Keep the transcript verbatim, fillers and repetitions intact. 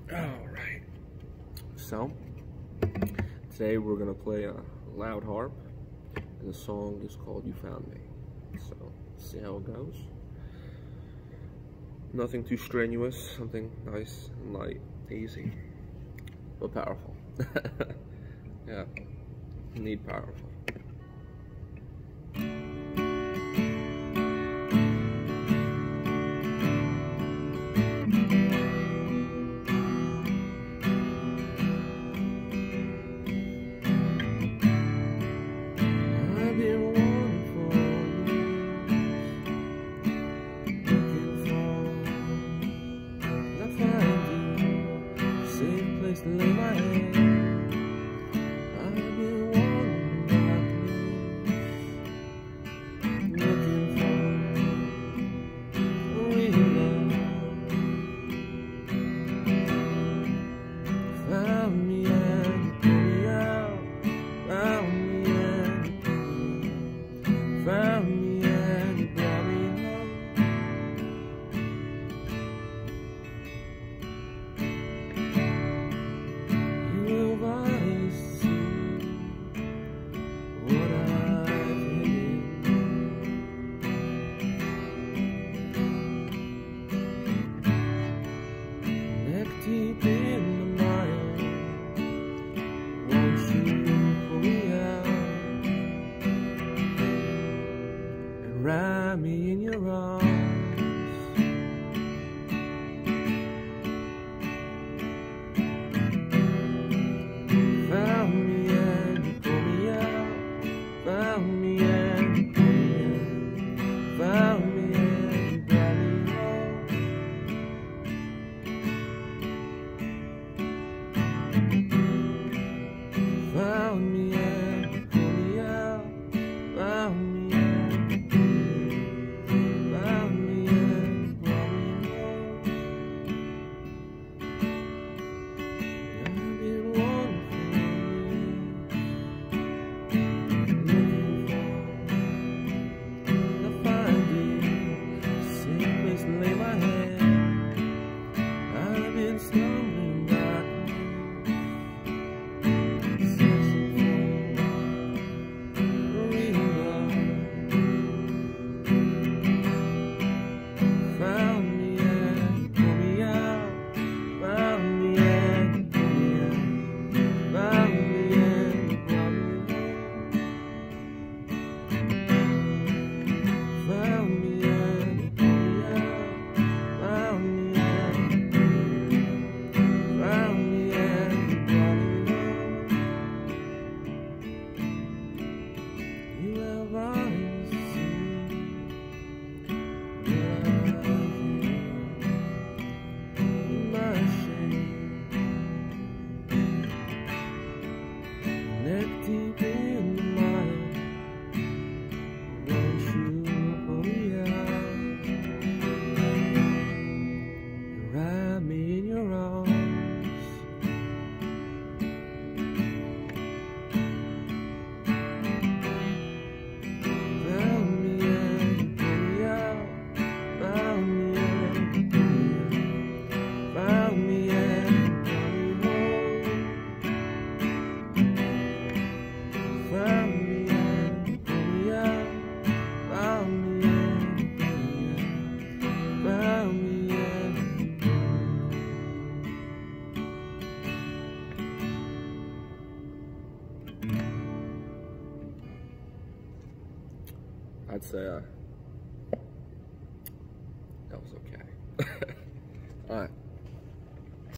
Alright, so today we're going to play a loud harp, and the song is called You Found Me. So, let's see how it goes. Nothing too strenuous, something nice and light, easy, but powerful. Yeah, need powerful. Place to lay my head. I've been wandering like this, looking for a real love. Found me and pulled me out. Found me and pulled me out. Found me and brought me home. Deep in the mire, won't you pull me out and wrap me in your arms? Found me and you pulled me out. Found me and you pulled me out. Found me and you brought me home. Found me and you pulled me out. Found me and you pulled me out. Found me and you brought me home. I've been wanting for years, looking for, I find it, safe place to lay my head. I've been stumbling back. Neck deep in the mire, won't you pull me out and wrap me in your arms? Found me and you pulled me out. Found me and you pulled me out. Found me and you brought me home. Found me and you pulled me out. Found me and you pulled me out. Found me and you pulled me out. I'd say uh, that was okay. Alright.